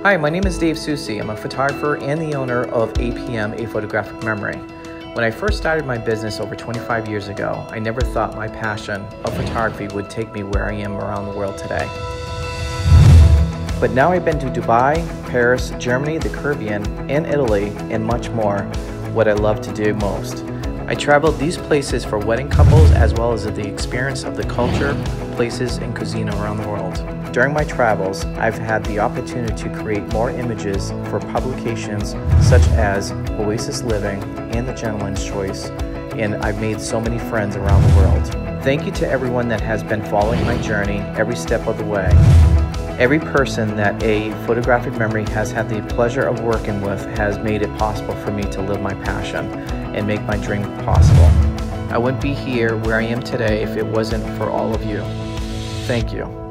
Hi, my name is Dave Susi. I'm a photographer and the owner of APM, A Photographic Memory. When I first started my business over 25 years ago, I never thought my passion of photography would take me where I am around the world today. But now I've been to Dubai, Paris, Germany, the Caribbean, and Italy, and much more, what I love to do most. I traveled these places for wedding couples as well as the experience of the culture, places, and cuisine around the world. During my travels, I've had the opportunity to create more images for publications such as Oasis Living and The Gentleman's Choice, and I've made so many friends around the world. Thank you to everyone that has been following my journey every step of the way. Every person that A Photographic Memory has had the pleasure of working with has made it possible for me to live my passion and make my dream possible. I wouldn't be here where I am today if it wasn't for all of you. Thank you.